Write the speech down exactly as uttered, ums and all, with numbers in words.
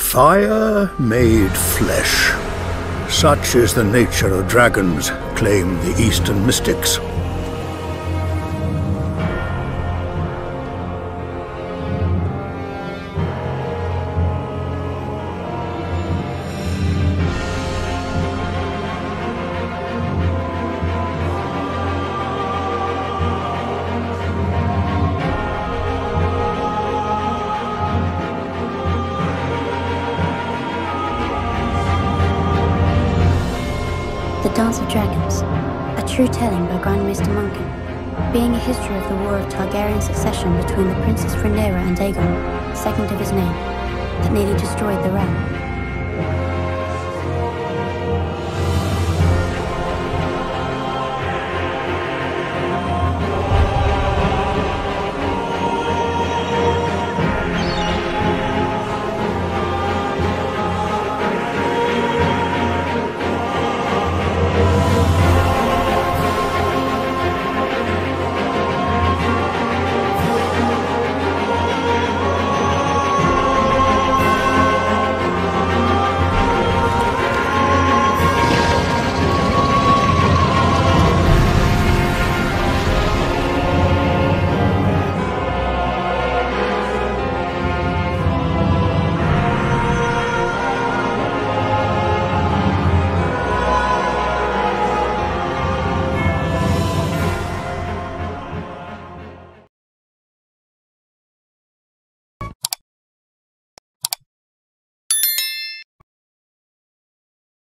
Fire made flesh. Such is the nature of dragons, claim the Eastern mystics. The Dance of Dragons, a true telling by Grandmaster Munkin, being a history of the war of Targaryen succession between the Princes Rhaenyra and Aegon, second of his name, that nearly destroyed the realm.